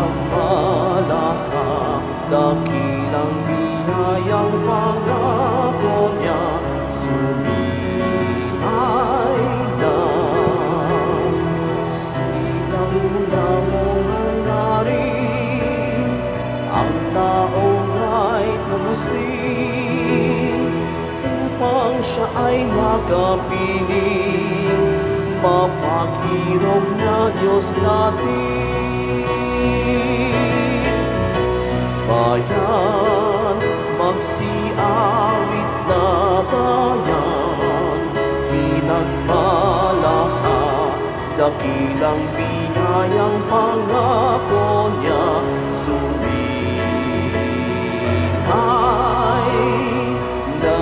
pinagpala dakilang biyayang pangako niya, sumilay na. Silang mula mong hangarin, ang tao ay tamusin, upang siya ay makapiling, mapag-irog na Diyos natin. Bayan, magsiawit na bayan, pinagpala ka, dakilang biyayang pangako niya, sumilay na.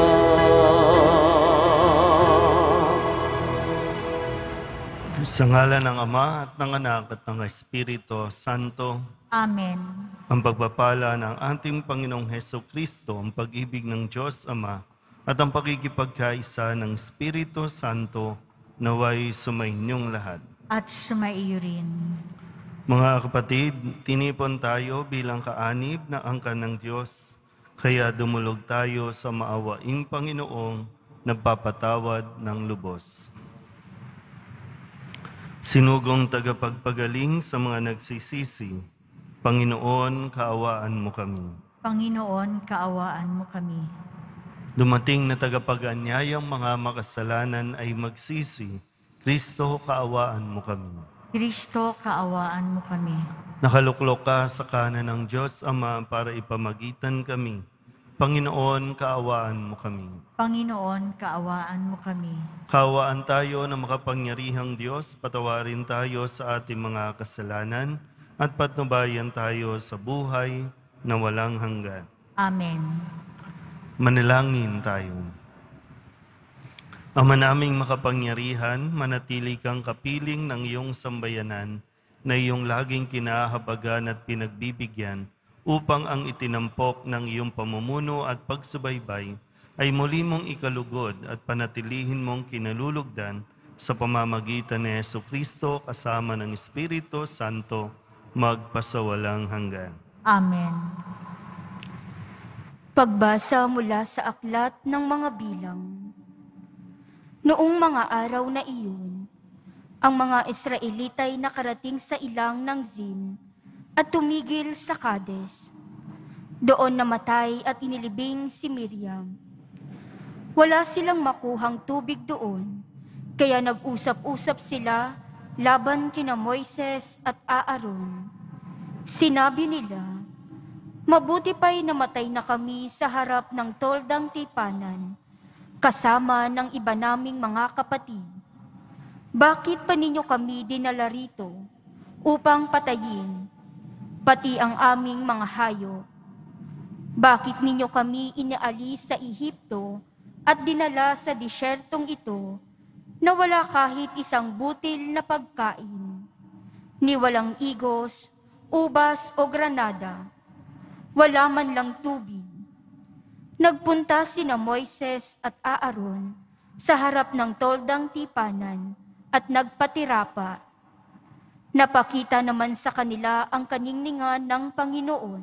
Sa ngalan ng Ama at ng Anak at ng Espiritu Santo. Amen. Ang pagpapala ng ating Panginoong Hesukristo, ang pag-ibig ng Diyos Ama, at ang pakikipagkaisa ng Espiritu Santo, naway sumainyong lahat. At sumaiyo rin. Mga kapatid, tinipon tayo bilang kaanib na angkan ng Diyos, kaya dumulog tayo sa maawaing Panginoong nagpapatawad ng lubos. Sinugong tagapagpagaling sa mga nagsisisi, Panginoon, kaawaan mo kami. Panginoon, kaawaan mo kami. Dumating na tagapag-anyayang mga makasalanan ay magsisi, Kristo, kaawaan mo kami. Kristo, kaawaan mo kami. Nakaluklok ka sa kanan ng Diyos Ama para ipamagitan kami. Panginoon, kaawaan mo kami. Panginoon, kaawaan mo kami. Kaawaan tayo na makapangyarihang Diyos, patawarin tayo sa ating mga kasalanan at patnubayan tayo sa buhay na walang hanggan. Amen. Manalangin tayo. Ama naming makapangyarihan, manatili kang kapiling ng iyong sambayanan na iyong laging kinahabagan at pinagbibigyan upang ang itinampok ng iyong pamumuno at pagsubaybay ay muli mong ikalugod at panatilihin mong kinalulugdan sa pamamagitan ni Jesucristo kasama ng Espiritu Santo magpasawalang hanggan. Amen. Pagbasa mula sa aklat ng mga bilang. Noong mga araw na iyon, ang mga Israelitay nakarating sa ilang ng Zin at tumigil sa Kades. Doon namatay at inilibing si Miriam. Wala silang makuhang tubig doon, kaya nag-usap-usap sila laban kina Moises at Aaron. Sinabi nila, mabuti pa'y namatay na kami sa harap ng toldang tipanan, kasama ng iba naming mga kapatid. Bakit pa ninyo kami dinala rito upang patayin, pati ang aming mga hayop? Bakit ninyo kami inaalis sa Ehipto at dinala sa disyertong ito na wala kahit isang butil na pagkain, ni walang igos, ubas o granada, wala man lang tubig? Nagpunta sina Moises at Aaron sa harap ng toldang tipanan at nagpatirapa. Napakita naman sa kanila ang kaningningan ng Panginoon.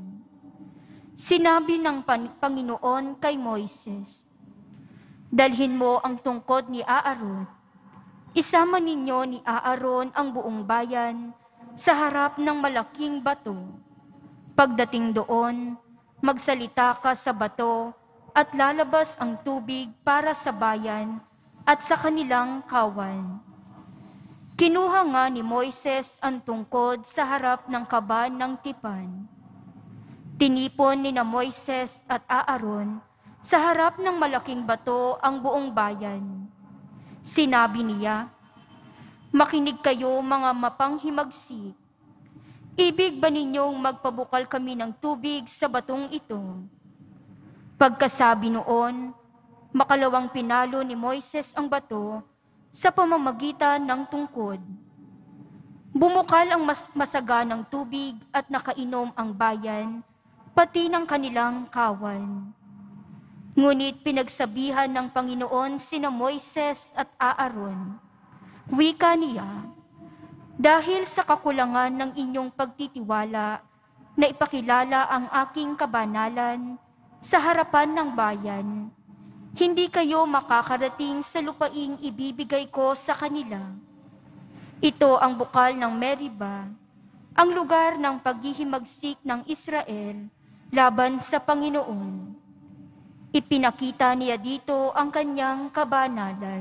Sinabi ng Panginoon kay Moises, dalhin mo ang tungkod ni Aaron. Isama ninyo ni Aaron ang buong bayan sa harap ng malaking bato. Pagdating doon, magsalita ka sa bato at lalabas ang tubig para sa bayan at sa kanilang kawan. Kinuha nga ni Moises ang tungkod sa harap ng kaban ng tipan. Tinipon ni na Moises at Aaron sa harap ng malaking bato ang buong bayan. Sinabi niya, makinig kayo mga mapanghimagsik. Ibig ba ninyong magpabukal kami ng tubig sa batong ito? Pagkasabi noon, makalawang pinalo ni Moises ang bato sa pamamagitan ng tungkod. Bumukal ang masaganang tubig at nakainom ang bayan, pati ng kanilang kawan. Ngunit pinagsabihan ng Panginoon sina Moises at Aaron. Wika niya, Dahil sa kakulangan ng inyong pagtitiwala na ipakilala ang aking kabanalan sa harapan ng bayan, hindi kayo makakarating sa lupaing ibibigay ko sa kanila. Ito ang bukal ng Meriba, ang lugar ng paghihimagsik ng Israel laban sa Panginoon. Ipinakita niya dito ang kanyang kabanalan.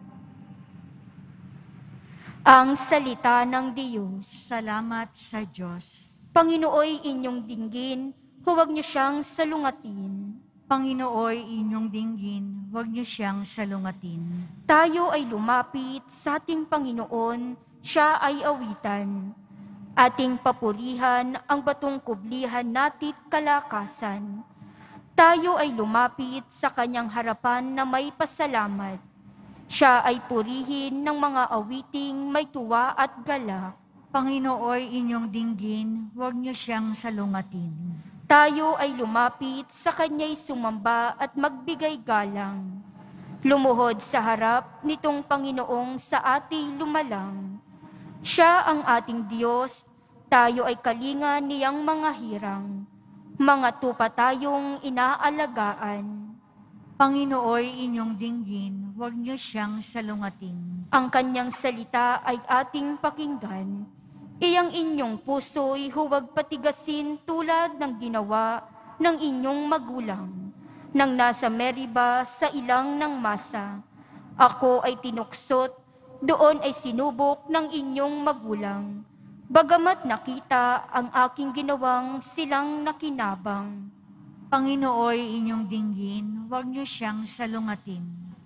Ang salita ng Diyos. Salamat sa Diyos. Panginooy inyong dinggin, huwag niyo siyang salungatin. Panginooy inyong dinggin, huwag niyo siyang salungatin. Tayo ay lumapit sa ating Panginoon, siya ay awitan. Ating papurihan ang batong kublihan natit kalakasan. Tayo ay lumapit sa kanyang harapan na may pasalamat. Siya ay purihin ng mga awiting may tuwa at galak. Panginooy inyong dinggin, huwag niyo siyang salungatin. Tayo ay lumapit sa kanya'y sumamba at magbigay galang. Lumuhod sa harap nitong Panginoong sa ating lumalang. Siya ang ating Diyos, tayo ay kalinga niyang mga hirang. Mga tupa tayong inaalagaan. Panginooy inyong dinggin, huwag niyo siyang salungatin. Ang kanyang salita ay ating pakinggan. Iyang inyong puso'y huwag patigasin tulad ng ginawa ng inyong magulang. Nang nasa Meriba sa ilang ng masa, ako ay tinuksot, doon ay sinubok ng inyong magulang. Bagamat nakita ang aking ginawang silang nakinabang. Panginooy inyong dinggin, huwag niyo siyang salungatin.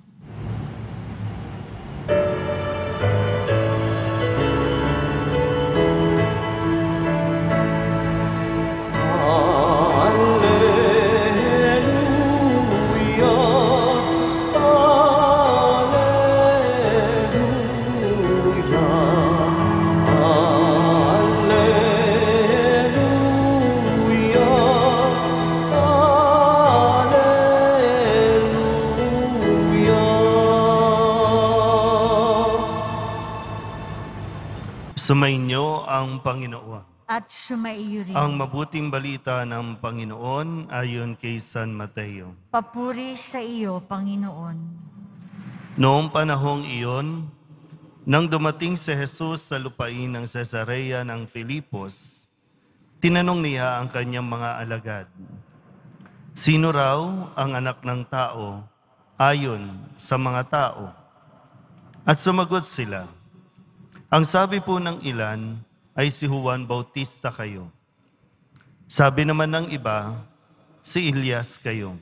Sumainyo ang Panginoon. At sumaiyo rin. Ang mabuting balita ng Panginoon ayon kay San Mateo. Papuri sa iyo, Panginoon. Noong panahong iyon, nang dumating si Jesus sa lupain ng Cesarea ng Filipos, tinanong niya ang kanyang mga alagad, sino raw ang anak ng tao ayon sa mga tao? At sumagot sila, ang sabi po ng ilan ay si Juan Bautista kayo. Sabi naman ng iba, si Elias kayo.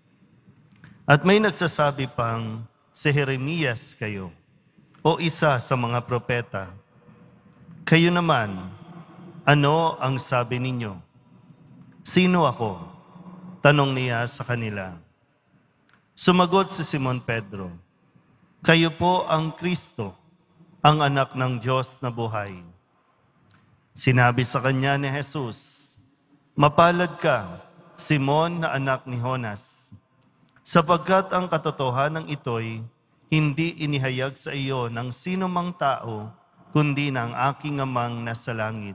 At may nagsasabi pang si Jeremias kayo o isa sa mga propeta. Kayo naman, ano ang sabi ninyo? Sino ako? Tanong niya sa kanila. Sumagot si Simon Pedro, kayo po ang Kristo, ang anak ng Diyos na buhay. Sinabi sa kanya ni Jesus, mapalad ka, Simon na anak ni Jonas, sapagkat ang katotohanan ito'y hindi inihayag sa iyo ng sino mang tao, kundi ng aking amang nasa langit.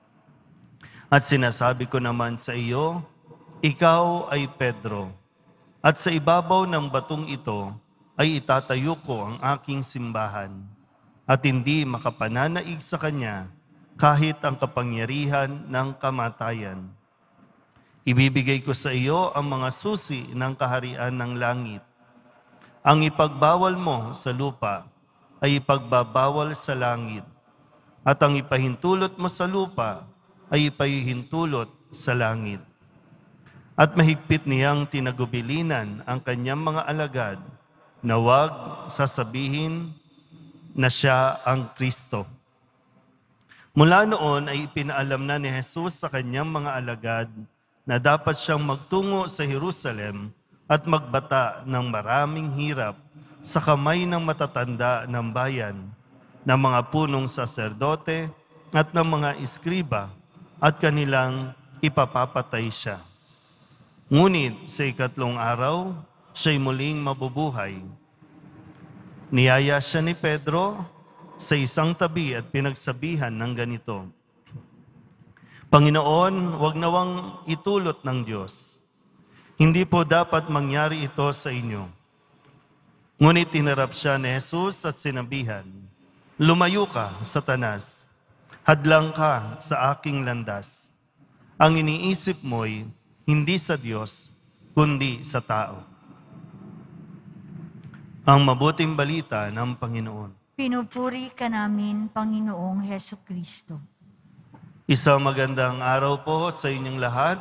At sinasabi ko naman sa iyo, ikaw ay Pedro, at sa ibabaw ng batong ito ay itatayo ko ang aking simbahan, at hindi makapananaig sa kanya kahit ang kapangyarihan ng kamatayan. Ibibigay ko sa iyo ang mga susi ng kaharian ng langit. Ang ipagbawal mo sa lupa ay ipagbabawal sa langit, at ang ipahintulot mo sa lupa ay ipahintulot sa langit. At mahigpit niyang tinagubilinan ang kanyang mga alagad na huwag sasabihin na siya ang Kristo. Mula noon ay ipinaalam na ni Jesus sa kanyang mga alagad na dapat siyang magtungo sa Jerusalem at magbata ng maraming hirap sa kamay ng matatanda ng bayan, ng mga punong saserdote at ng mga iskriba, at kanilang ipapapatay siya. Ngunit sa ikatlong araw, siya'y muling mabubuhay. Niyaya siya ni Pedro, sa isang tabi at pinagsabihan ng ganito, Panginoon, wag nawang itulot ng Diyos. Hindi po dapat mangyari ito sa inyo. Ngunit tinarap siya ni Jesus at sinabihan, Lumayo ka, Satanas. Hadlang ka sa aking landas. Ang iniisip mo'y hindi sa Diyos, kundi sa tao. Ang mabuting balita ng Panginoon. Pinupuri ka namin, Panginoong Heso Kristo. Isang magandang araw po sa inyong lahat.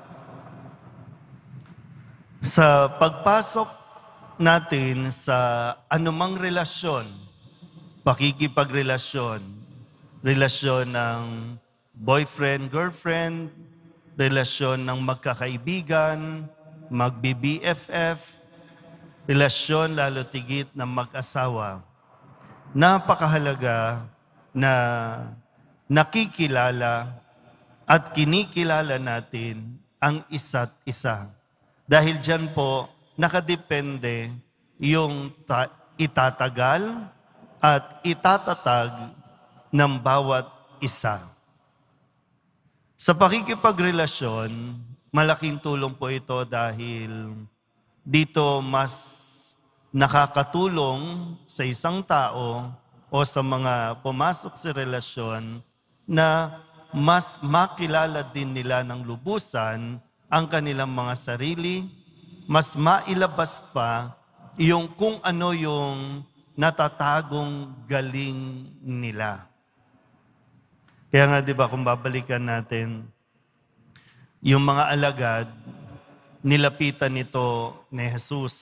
Sa pagpasok natin sa anumang relasyon, pakikipagrelasyon, relasyon ng boyfriend, girlfriend, relasyon ng magkakaibigan, magbi-BFF, relasyon lalo tigit ng mag-asawa. Napakahalaga na nakikilala at kinikilala natin ang isa't isa. Dahil dyan po, nakadepende yung itatagal at itatatag ng bawat isa. Sa pakikipagrelasyon, malaking tulong po ito dahil dito mas nakakatulong sa isang tao o sa mga pumasok sa relasyon na mas makilala din nila ng lubusan ang kanilang mga sarili, mas mailabas pa yung kung ano yung natatagong galing nila. Kaya nga, di ba, kung babalikan natin, yung mga alagad, nilapitan nito ni Jesus.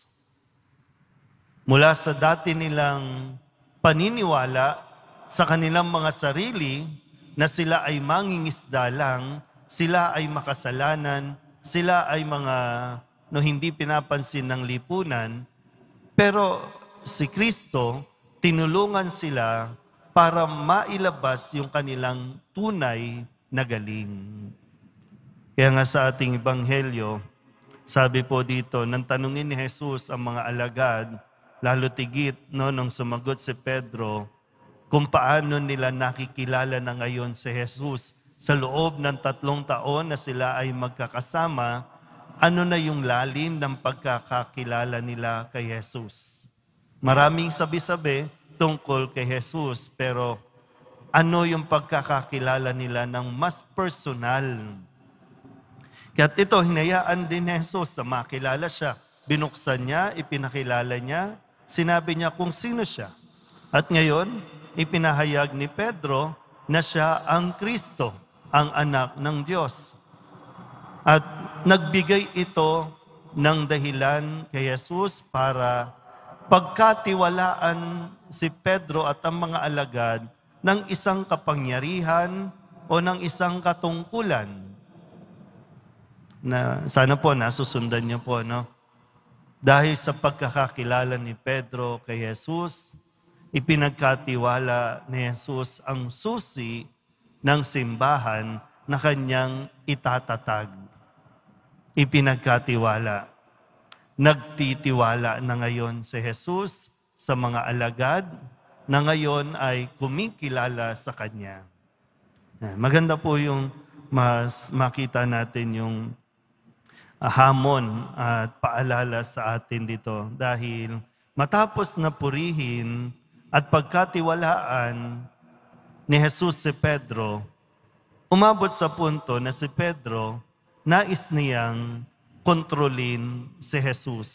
Mula sa dati nilang paniniwala sa kanilang mga sarili na sila ay mangingisda lang, sila ay makasalanan, sila ay mga hindi pinapansin ng lipunan, pero si Kristo, tinulungan sila para mailabas yung kanilang tunay na galing. Kaya nga sa ating ebanghelyo, sabi po dito, nang tanungin ni Jesus ang mga alagad, lalo tigit nung sumagot si Pedro, kung paano nila nakikilala na ngayon si Jesus sa loob ng 3 taon na sila ay magkakasama, ano na yung lalim ng pagkakakilala nila kay Jesus. Maraming sabi-sabi tungkol kay Jesus, pero ano yung pagkakakilala nila ng mas personal? Kaya ito, hinayaan din ni Jesus sa makilala siya. Binuksan niya, ipinakilala niya, sinabi niya kung sino siya. At ngayon, ipinahayag ni Pedro na siya ang Kristo, ang anak ng Diyos. At nagbigay ito ng dahilan kay Jesus para pagkatiwalaan si Pedro at ang mga alagad ng isang kapangyarihan o ng isang katungkulan. Na sana po nasusundan niyo po, no? Dahil sa pagkakakilala ni Pedro kay Jesus, ipinagkatiwala ni Jesus ang susi ng simbahan na kanyang itatatag. Ipinagkatiwala. Nagtitiwala na ngayon si Jesus sa mga alagad na ngayon ay kumikilala sa Kanya. Maganda po yung mas makita natin yung hamon at paalala sa atin dito dahil matapos na purihin at pagkatiwalaan ni Jesus si Pedro, umabot sa punto na si Pedro nais niyang kontrolin si Jesus.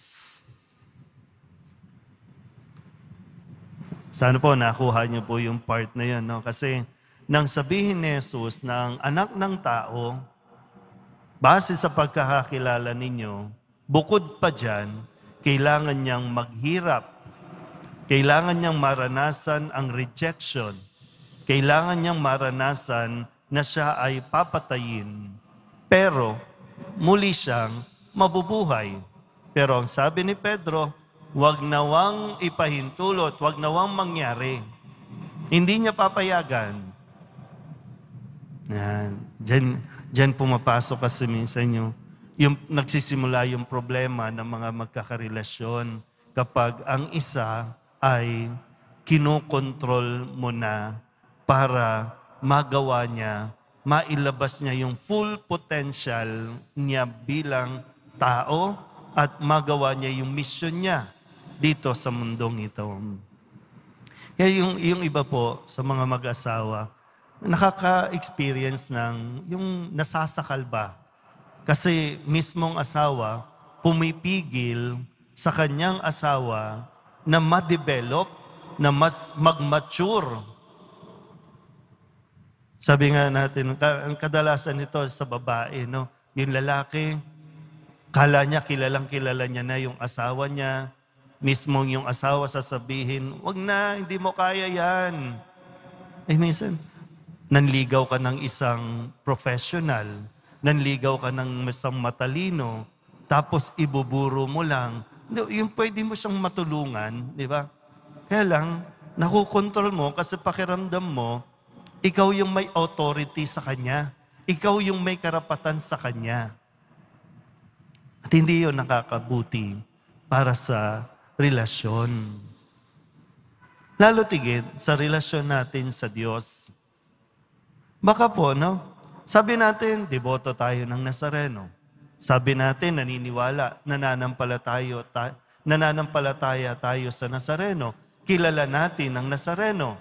Sana po nakuha niyo po yung part na yun, no? Kasi nang sabihin ni Jesus na ang anak ng tao, base sa pagkakakilala ninyo, bukod pa dyan, kailangan niyang maghirap, kailangan niyang maranasan ang rejection, kailangan niyang maranasan na siya ay papatayin, pero muli siyang mabubuhay. Pero ang sabi ni Pedro, wag nawang ipahintulot, wag nawang mangyari. Hindi niya papayagan. Yan. Diyan pumapasok kasi minsan yung nagsisimula yung problema ng mga magkakarelasyon kapag ang isa ay kinokontrol mo na para magawa niya, mailabas niya yung full potential niya bilang tao at magawa niya yung mission niya dito sa mundong ito. Kaya yung iba po sa mga mag-asawa, nakaka-experience ng yung nasasakal ba. Kasi mismong asawa, pumipigil sa kanyang asawa na ma-develop, na mas mag-mature. Sabi nga natin, ang kadalasan nito sa babae, no? Yung lalaki, kala niya, kilalang kilala niya na yung asawa niya. Mismong yung asawa sasabihin, wag na, hindi mo kaya yan. Eh minsan, nanligaw ka ng isang professional, nanligaw ka ng isang matalino, tapos ibuburo mo lang. Yung pwede mo siyang matulungan, di ba? Kaya lang, nakukontrol mo kasi pakiramdam mo, ikaw yung may authority sa kanya. Ikaw yung may karapatan sa kanya. At hindi yun nakakabuti para sa relasyon. Lalo tigit sa relasyon natin sa Diyos. Baka po, no? Sabi natin, deboto tayo ng Nazareno. Sabi natin, naniniwala, nananampalataya tayo sa Nazareno. Kilala natin ang Nazareno.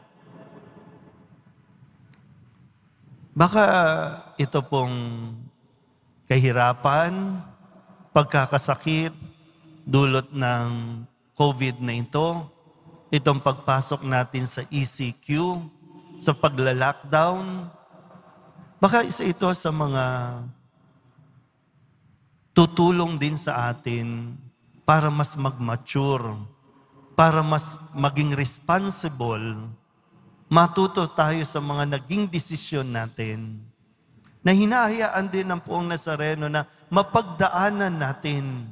Baka ito pong kahirapan, pagkakasakit, dulot ng COVID na ito, itong pagpasok natin sa ECQ, sa pagla-lockdown, baka isa ito sa mga tutulong din sa atin para mas mag-mature, para mas maging responsible, matuto tayo sa mga naging desisyon natin, na hinahayaan din ng Poong Nazareno na mapagdaanan natin.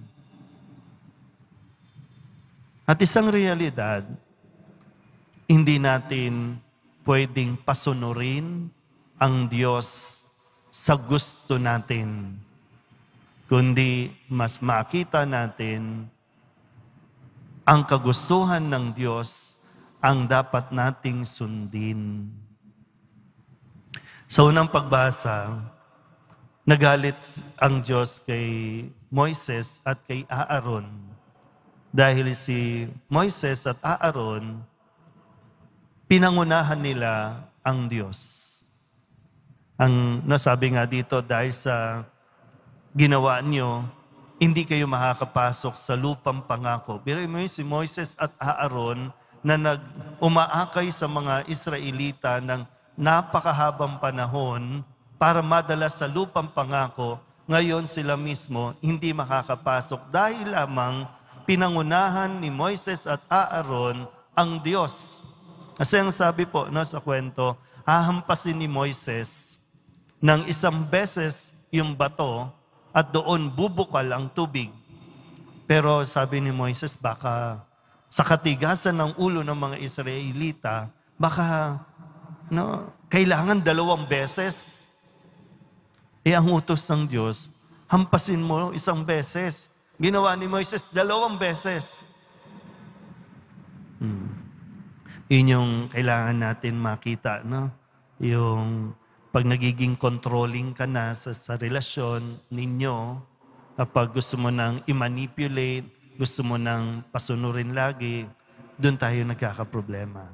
At isang realidad, hindi natin pwedeng pasunurin ang Diyos sa gusto natin, kundi mas makita natin ang kagustuhan ng Diyos ang dapat nating sundin. Sa unang pagbasa, nagalit ang Diyos kay Moises at kay Aaron. Dahil si Moises at Aaron, pinangunahan nila ang Diyos. Ang nasabi nga dito, dahil sa ginawa niyo, hindi kayo makakapasok sa lupang pangako. Pero si Moises at Aaron na umaakay sa mga Israelita ng napakahabang panahon para madala sa lupang pangako, ngayon sila mismo hindi makakapasok dahil lamang pinangunahan ni Moises at Aaron ang Diyos. Kasi ang sabi po sa kwento, hahampasin ni Moises ng isang beses yung bato at doon bubukal ang tubig. Pero sabi ni Moises, baka sa katigasan ng ulo ng mga Israelita, baka kailangan 2 beses. Ang utos ng Diyos, hampasin mo 1 beses. Ginawa ni Moises 2 beses. Yun yung kailangan natin makita, no? Yung pag nagiging controlling ka na sa relasyon ninyo, kapag gusto mo nang i-manipulate, gusto mo nang pasunurin lagi, doon tayo nagkakaproblema.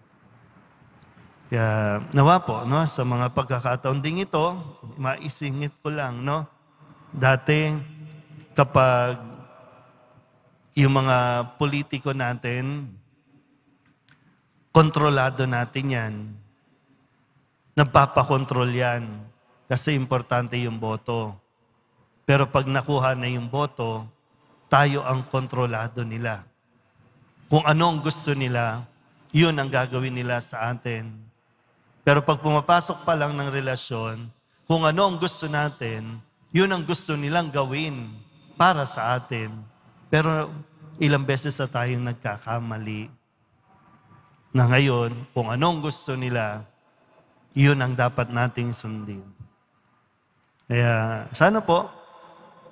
Kaya nawa po, sa mga pagkakataon ding ito, maisingit ko lang, dati, kapag yung mga politiko natin, kontrolado natin yan. Nagpapakontrol yan. Kasi importante yung boto. Pero pag nakuha na yung boto, tayo ang kontrolado nila. Kung ano ang gusto nila, yun ang gagawin nila sa atin. Pero pag pumapasok pa lang ng relasyon, kung ano ang gusto natin, yun ang gusto nilang gawin para sa atin. Pero ilang beses na tayong nagkakamali na ngayon, kung anong gusto nila, yun ang dapat nating sundin. Kaya sana po,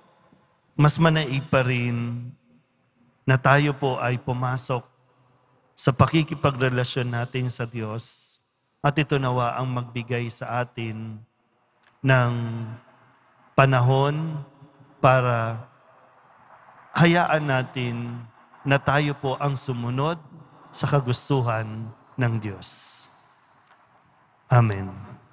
mas manaig pa rin na tayo po ay pumasok sa pakikipagrelasyon natin sa Diyos. At ito nawa ang magbigay sa atin ng panahon para hayaan natin na tayo po ang sumunod sa kagustuhan ng Diyos. Amen.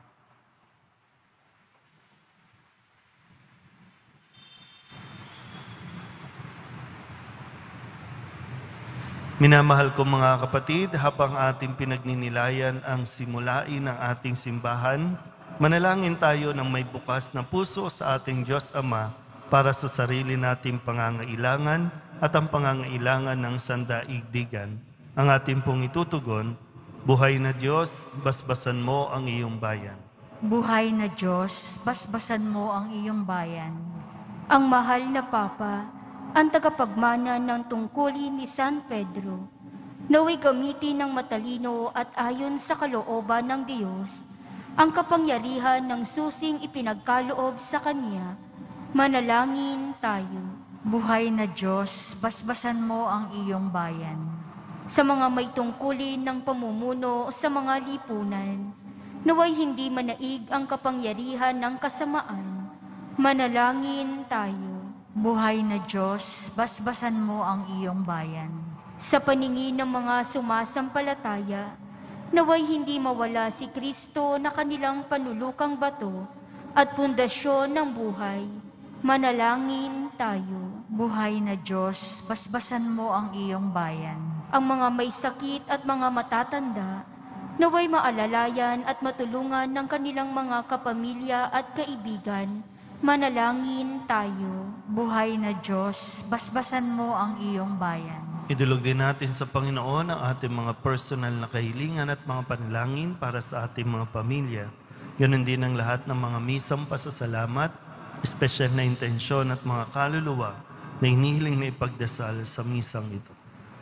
Minamahal ko mga kapatid, habang ating pinagninilayan ang simulain ng ating simbahan, manalangin tayo ng may bukas na puso sa ating Diyos Ama para sa sarili nating pangangailangan at ang pangangailangan ng sandaigdigan. Ang ating pong itutugon, buhay na Diyos, basbasan mo ang iyong bayan. Buhay na Diyos, basbasan mo ang iyong bayan. Ang mahal na Papa, ang tagapagmana ng tungkulin ni San Pedro, naway gamitin ng matalino at ayon sa kalooban ng Diyos, ang kapangyarihan ng susing ipinagkaloob sa Kanya. Manalangin tayo. Buhay na Diyos, basbasan mo ang iyong bayan. Sa mga may tungkulin ng pamumuno sa mga lipunan, naway hindi manaig ang kapangyarihan ng kasamaan. Manalangin tayo. Buhay na Diyos, basbasan mo ang iyong bayan. Sa paningin ng mga sumasampalataya, naway hindi mawala si Kristo na kanilang panulukang bato at pundasyon ng buhay. Manalangin tayo. Buhay na Diyos, basbasan mo ang iyong bayan. Ang mga may sakit at mga matatanda, naway maalalayan at matulungan ng kanilang mga kapamilya at kaibigan. Manalangin tayo. Buhay na Diyos, basbasan mo ang iyong bayan. Idulog din natin sa Panginoon ang ating mga personal na kahilingan at mga panalangin para sa ating mga pamilya. Ganon din ang lahat ng mga misang pasasalamat, espesyal na intensyon at mga kaluluwa na hinihiling na ipagdasal sa misang ito.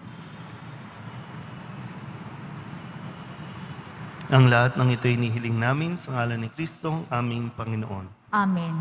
Ang lahat ng ito hinihiling namin sa ngalan ni Kristo, aming Panginoon. Amen.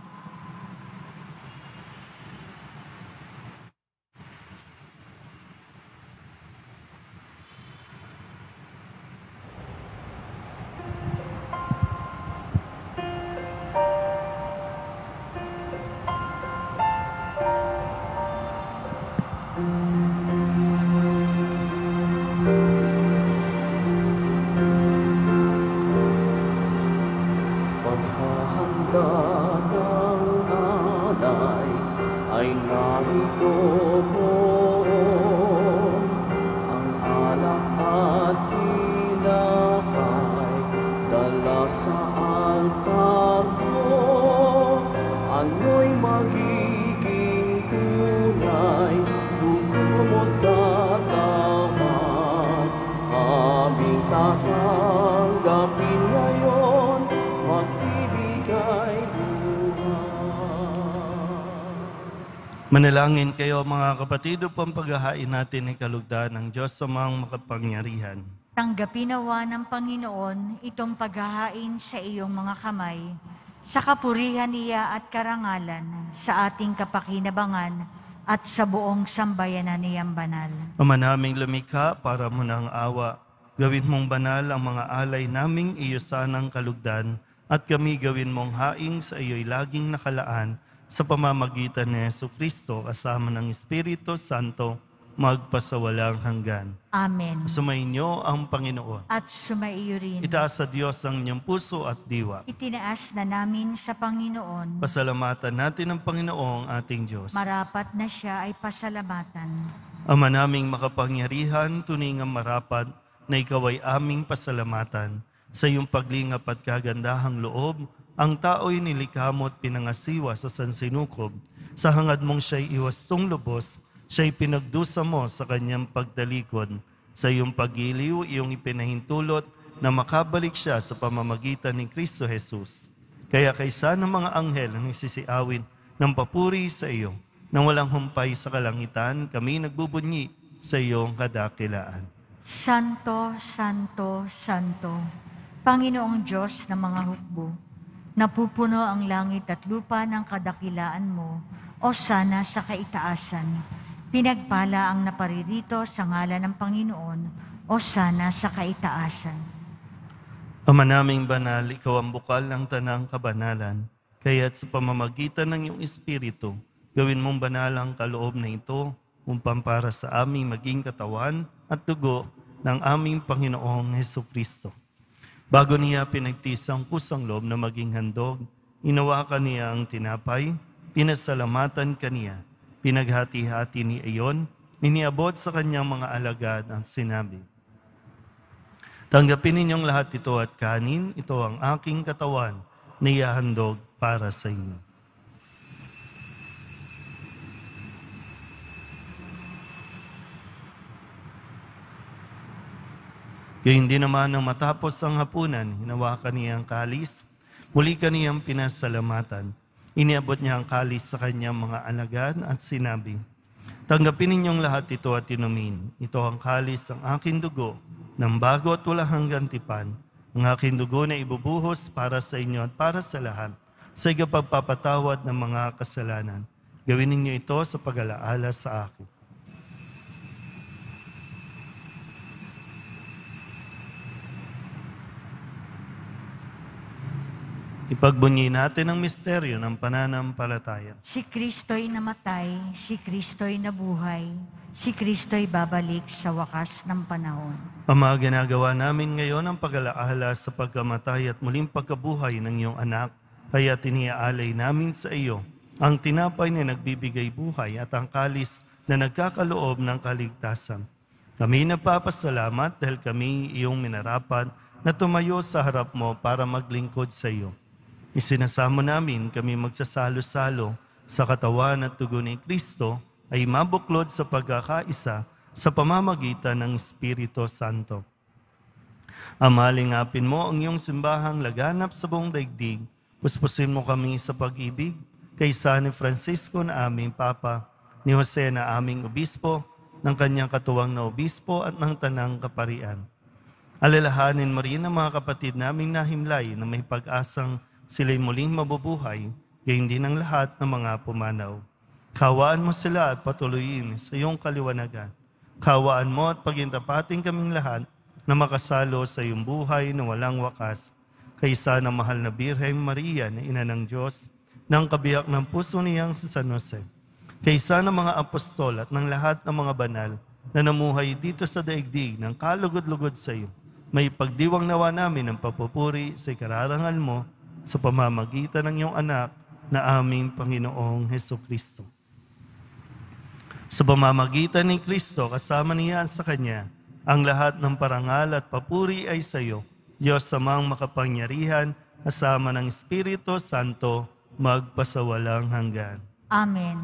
Paghahanda ng alay ay narito po, ang alak at tinapay dala sa altar mo. Ano'y magiging tunay, dugo mo't katawan, aming tatanggapin ngayon, magbibigay buhay. Manalangin kayo mga kapatid upang paghahain natin ay kalugdan ng Diyos sa mga makapangyarihan. Tanggapin nawa ng Panginoon itong paghahain sa iyong mga kamay, sa kapurihan niya at karangalan, sa ating kapakinabangan at sa buong sambayanan niyang banal. Ama naming lumikha, para mo ng awa, gawin mong banal ang mga alay naming iyo sanang kalugdan, at kami gawin mong haing sa iyo'y laging nakalaan, sa pamamagitan ni Jesucristo kasama ng Espiritu Santo, magpasawalang hanggan. Amen. Sumainyo ang Panginoon. At sumaiyo rin. Itaas sa Diyos ang inyong puso at diwa. Itinaas na namin sa Panginoon. Pasalamatan natin ang Panginoong ating Diyos. Marapat na siya ay pasalamatan. Ama naming makapangyarihan, tunay nga marapat na ikaw ay aming pasalamatan. Sa iyong paglingap at kagandahang loob, ang tao'y nilikha mo at pinangasiwa sa sansinukob. Sa hangad mong siya'y iwastong lubos, siya'y pinagdusa mo sa kanyang pagtalikod. Sa iyong pagiliw, iyong ipinahintulot na makabalik siya sa pamamagitan ni Kristo Jesus. Kaya kaysa ng mga anghel ang nagsisiawin ng papuri sa iyo, nang walang humpay sa kalangitan, kami nagbubunyi sa iyong kadakilaan. Santo, Santo, Santo, Panginoong Diyos ng mga hukbo, napupuno ang langit at lupa ng kadakilaan mo, o sana sa kaitaasan. Pinagpala ang naparirito sa ngalan ng Panginoon, o sana sa kaitaasan. Ama naming banal, ikaw ang bukal ng tanang kabanalan, kaya't sa pamamagitan ng iyong Espiritu, gawin mong banal ang kaloob na ito upang para sa aming maging katawan at dugo ng aming Panginoong Hesukristo. Bago niya pinagtiis ang kusang loob na maging handog, inawakan niya ang tinapay, pinasalamatan kaniya, pinaghati-hati ni iyon, iniabot sa kanyang mga alagad ang sinabi, tanggapin ninyong lahat ito at kanin, ito ang aking katawan na ihahandog para sa inyo. Gayun din naman nang matapos ang hapunan, hinawakan niya ang kalis, muli kaniyang pinasalamatan. Iniabot niya ang kalis sa kanyang mga alagad at sinabi, tanggapin ninyong lahat ito at inumin. Ito ang kalis ng aking dugo, ng bago at walang hanggang tipan, ang aking dugo na ibubuhos para sa inyo at para sa lahat, sa ikapagpapatawad ng mga kasalanan. Gawin ninyo ito sa pag-alaala sa akin. Ipagbunyi natin ang misteryo ng pananampalataya. Si Kristo'y namatay, si Kristo'y nabuhay, si Kristo'y babalik sa wakas ng panahon. Ama, ginagawa namin ngayon ang pag-alaala sa pagkamatay at muling pagkabuhay ng iyong anak, kaya tiniaalay namin sa iyo ang tinapay na nagbibigay buhay at ang kalis na nagkakaloob ng kaligtasan. Kami nagpapasalamat dahil kami iyong minarapat na tumayo sa harap mo para maglingkod sa iyo. Isinasamo namin kami magsasalo-salo sa katawan at dugo ni Kristo ay mabuklod sa pagkakaisa sa pamamagitan ng Espiritu Santo. Ama, lingapin mo ang iyong simbahang laganap sa buong daigdig. Puspusin mo kami sa pag-ibig kaysa ni Francisco na aming Papa, ni Jose na aming Obispo, ng kanyang katuwang na Obispo at ng Tanang Kaparian. Alalahanin mo rin ang mga kapatid naming nahimlay na may pag-asang sila'y muling mabubuhay, gayon din ang lahat ng mga pumanaw. Kawaan mo sila at patuloyin sa iyong kaliwanagan. Kawaan mo at pagintapating kaming lahat na makasalo sa iyong buhay na walang wakas, kaysa ng mahal na Birheng Maria na Ina ng Diyos, ng kabiyak ng puso niyang si San Jose, kaysa ng mga apostol at ng lahat ng mga banal na namuhay dito sa daigdig ng kalugod-lugod sa iyo. May pagdiwang nawa namin ng papupuri sa ikararangal mo sa pamamagitan ng iyong anak na aming Panginoong Hesukristo. Sa pamamagitan ni Kristo, kasama niya at sa Kanya, ang lahat ng parangal at papuri ay sa iyo, Diyos Amang makapangyarihan, kasama ng Espiritu Santo, magpasawalang hanggan. Amen.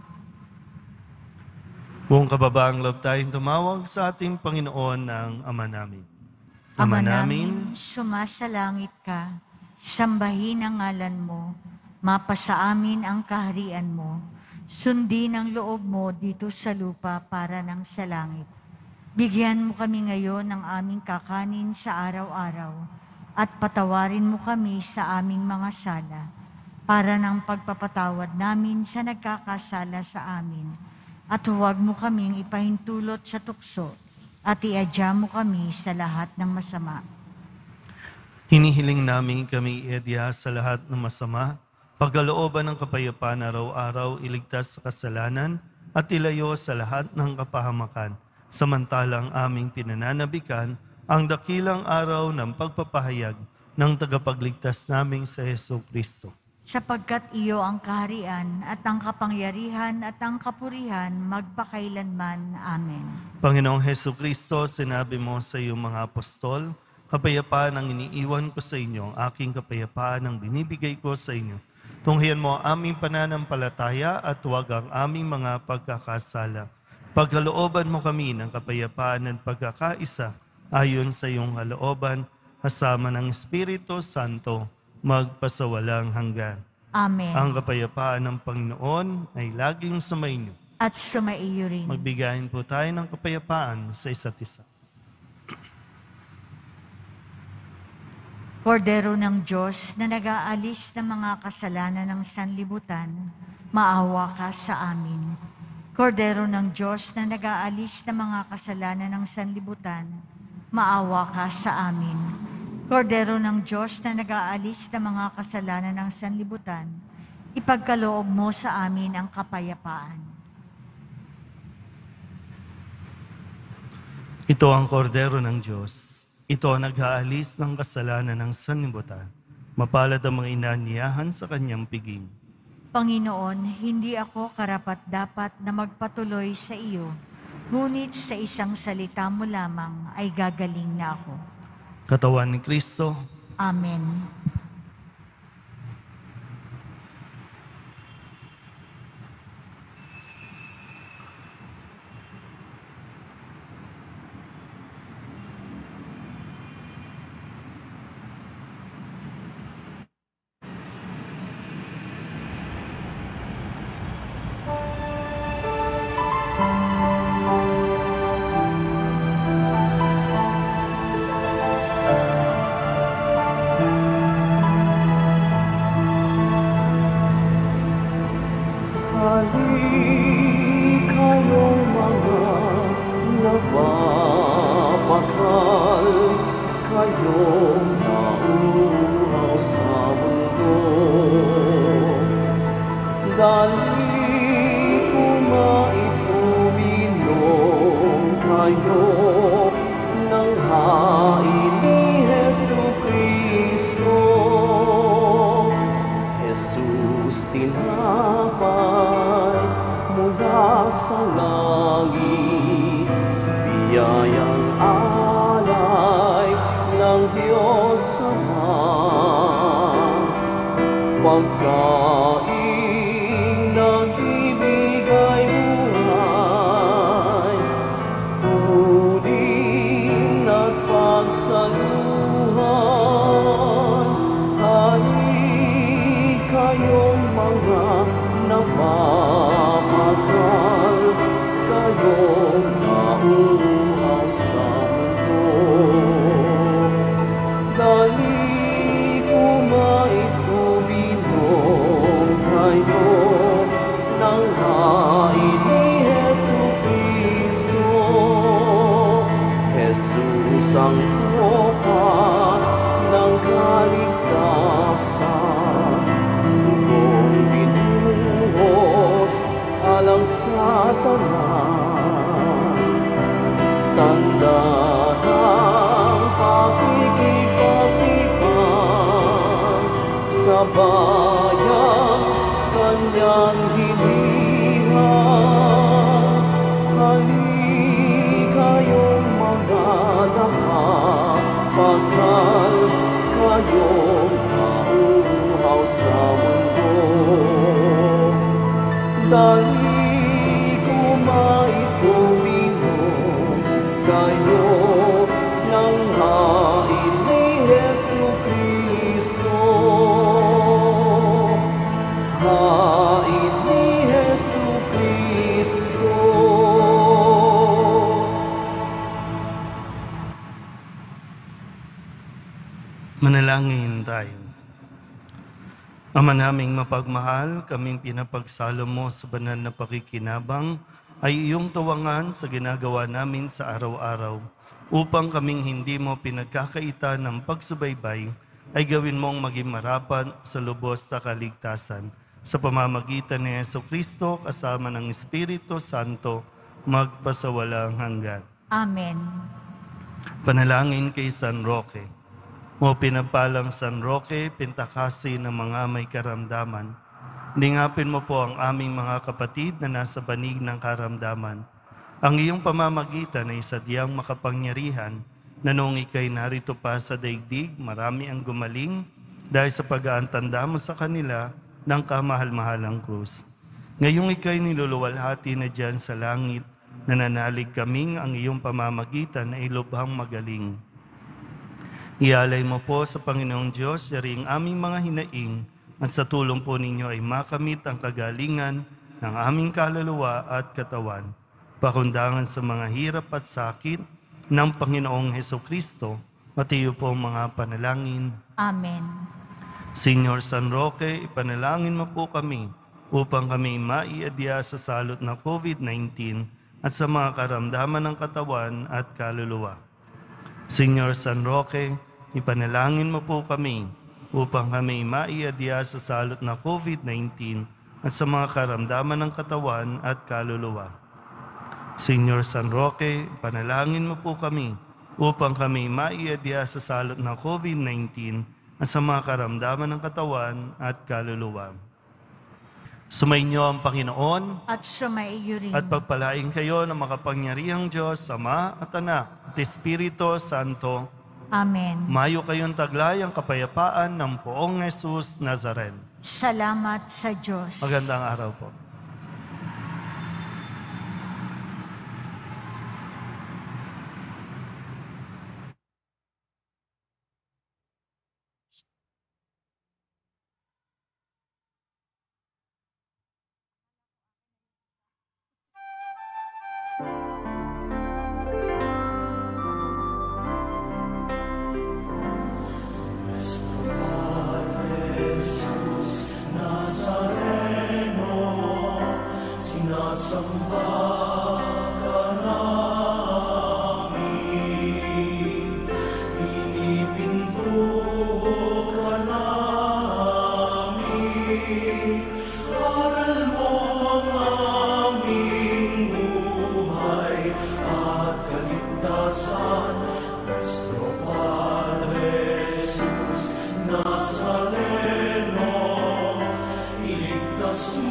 Buong kababaang loob tayong tumawag sa ating Panginoon ng Ama namin. Ama namin, sumasalangit ka, sambahin ang ngalan mo, mapasa amin ang kaharian mo, sundin ang loob mo dito sa lupa para ng sa langit. Bigyan mo kami ngayon ng aming kakanin sa araw-araw, at patawarin mo kami sa aming mga sala, para ng pagpapatawad namin sa nagkakasala sa amin. At huwag mo kaming ipahintulot sa tukso, at iadya mo kami sa lahat ng masama. Hinihiling namin kami iadya sa lahat ng masama, pagkalooban ng kapayapaan araw-araw, iligtas sa kasalanan, at ilayo sa lahat ng kapahamakan. Samantalang aming pinananabikan ang dakilang araw ng pagpapahayag ng tagapagligtas naming sa Hesukristo. Sapagkat iyo ang kaharian at ang kapangyarihan at ang kapurihan magpakailanman. Amen. Panginoong Hesukristo, sinabi mo sa iyong mga apostol, kapayapaan ang iniiwan ko sa inyo, aking kapayapaan ang binibigay ko sa inyo. Tunghayan mo ang aming pananampalataya at huwag ang aming mga pagkakasala. Pagkalooban mo kami ng kapayapaan at pagkakaisa ayon sa iyong kalooban, kasama ng Espiritu Santo, magpasawalang hanggan. Amen. Ang kapayapaan ng Panginoon ay laging sumainyo. At sumaiyo rin. Magbigayin po tayo ng kapayapaan sa isa't isa. Kordero ng Diyos na nag-aalis ng mga kasalanan ng sanlibutan, maawa ka sa amin. Kordero ng Diyos na nag-aalis ng mga kasalanan ng sanlibutan, maawa ka sa amin. Kordero ng Diyos na nag-aalis ng mga kasalanan ng sanlibutan, ipagkaloob mo sa amin ang kapayapaan. Ito ang kordero ng Diyos. Ito ang nag-aalis ng kasalanan ng sanlibutan. Mapalad ang mga inanyayahan sa kanyang piging. Panginoon, hindi ako karapat-dapat na magpatuloy sa iyo, ngunit sa isang salita mo lamang ay gagaling na ako. Katawan ni Kristo, Amen. Kayong mga nagmamahal, kayong nauuhaw sa mundo. Dali kumain uminom kayo ng hain ni Jesucristo. Jesus, tinapay mula sa langit, biyayang alay ng Diyos Ama. Pagkain nagbibigay buhay, huling at pagsaluhan. Halik kayong mga napapakal, kayong nauuhaw sa mundo. Dali kumain uminom kayo ng hain ni Jesucristo. Jesus ang kopa ng kaligtasan, tugong binuhos alang sa tanan. Tanda ng pakikipagtipan sa bayan kanyang hinihan. Halik kayong mga napapakal, kayong nauuhaw sa mundo. Dali kumain uminom kayo ng hain ni Jesucristo. Hain ni Jesucristo. manalangin tayo. Ama naming mapagmahal, kaming pinapagsalo mo sa banal na pakikinabang ay iyong tawangan sa ginagawa namin sa araw-araw upang kaming hindi mo pinagkakaita ng pagsubaybay ay gawin mong maging marapat sa lubos na kaligtasan. Sa pamamagitan ni Jesucristo kasama ng Espiritu Santo, magpasawalang hanggan. Amen. Panalangin kay San Roque. O pinagpalang San Roque, pintakasi ng mga may karamdaman. Lingapin mo po ang aming mga kapatid na nasa banig ng karamdaman. Ang iyong pamamagitan ay sadyang makapangyarihan na noong ikay narito pa sa daigdig, marami ang gumaling dahil sa pag-aantanda mo sa kanila ng kamahal-mahalang krus. Ngayong ikay niluluwalhati na dyan sa langit, nananalig kaming ang iyong pamamagitan ay lubhang magaling. Ialay mo po sa Panginoong Diyos, yaring aming mga hinaing, at sa tulong po ninyo ay makamit ang kagalingan ng aming kaluluwa at katawan. Pakundangan sa mga hirap at sakit ng Panginoong Hesukristo, matiyo po mga panalangin. Amen. Señor San Roque, ipanalangin mo po kami upang kami maiadya sa salot ng COVID-19 at sa mga karamdaman ng katawan at kaluluwa. Señor San Roque, ipanalangin mo po kami upang kami maiadya sa salot ng COVID-19 at sa mga karamdaman ng katawan at kaluluwa. Señor San Roque, panalangin mo po kami upang kami maiadya sa salot ng COVID-19 at sa mga karamdaman ng katawan at kaluluwa. Sumainyo ang Panginoon At sumaiyo rin. at pagpalain kayo ng makapangyarihang Diyos, Ama at Anak at Espiritu Santo. Amen. Mayo kayong taglay ang kapayapaan ng Poong Jesus Nazaret. Salamat sa Diyos. Magandang araw po. Nazareno, iligtas mo